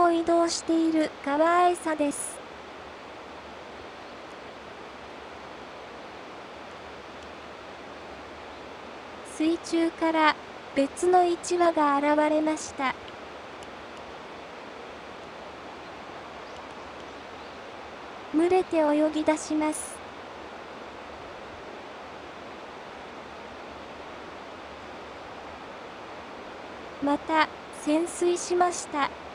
を移動している可愛さです。水中から別の1羽が現れました。群れて泳ぎ出します。また潜水しました。